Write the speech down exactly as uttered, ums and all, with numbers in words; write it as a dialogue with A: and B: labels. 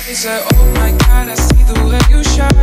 A: They said, oh my God, I see the way you shine.